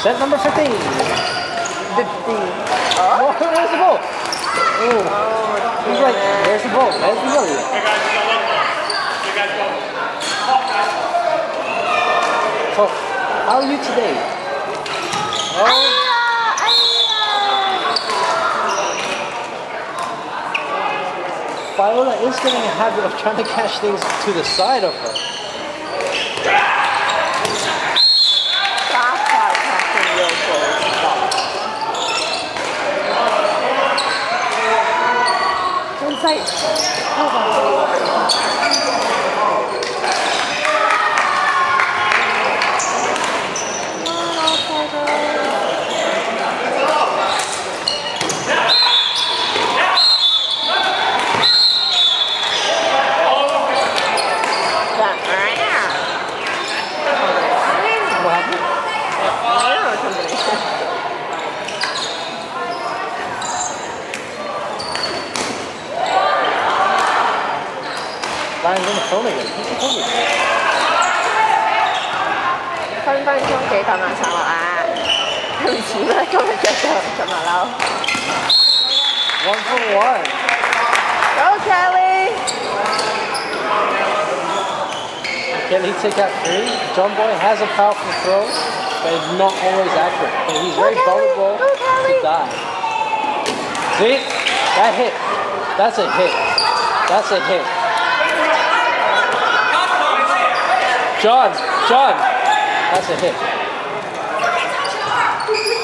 Set number 15. 15. Oh, where's the ball? Oh, he's like, where's the ball? Where's the ball? So, how are you today? Oh. Viola is getting a habit of trying to catch things to the side of her. It's like, hold on. Ryan's on the phone again. Who's the phone with? 分分鐘幾百萬上落啊！對唔住啦，今日着咗馬騮。 1 for 1. Go Kelly! Can he take out 3? John Boy has a powerful throw, but it's not always accurate. But he's very vulnerable to die. See? That hit. That's a hit. That's a hit. John, that's a hit.